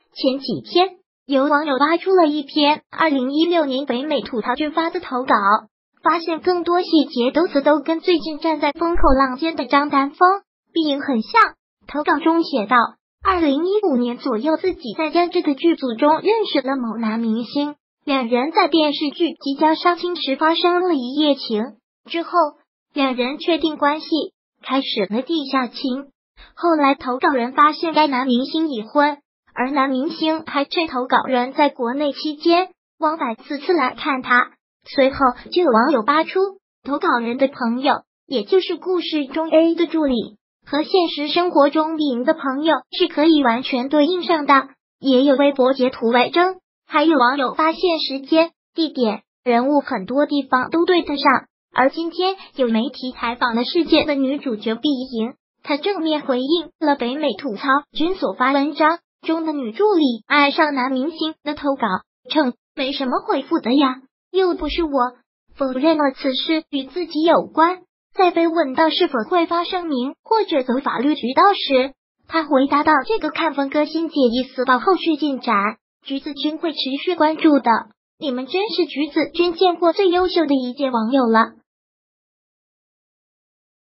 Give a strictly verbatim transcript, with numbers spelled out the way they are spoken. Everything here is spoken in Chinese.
前几天，有网友挖出了一篇二零一六年北美吐槽剧发的投稿，发现更多细节都词都跟最近站在风口浪尖的张丹峰、碧莹很像。投稿中写道，二零一五年左右，自己在监制的剧组中认识了某男明星，两人在电视剧即将杀青时发生了一夜情，之后两人确定关系，开始了地下情。后来投稿人发现该男明星已婚，而男明星还趁投稿人在国内期间往返四次来看他。随后就有网友扒出，投稿人的朋友，也就是故事中 A 的助理，和现实生活中 B 的朋友是可以完全对应上的。也有微博截图为证，还有网友发现时间、地点、人物很多地方都对得上。而今天有媒体采访了事件的女主角碧莹，她正面回应了北美吐槽君所发文章中的女助理爱上男明星的投稿，称没什么回复的呀，又不是我，否认了此事与自己有关。在被问到是否会发声明或者走法律渠道时，他回答到，这个看峰哥新姐意思到后续进展，橘子君会持续关注的。你们真是橘子君见过最优秀的一届网友了。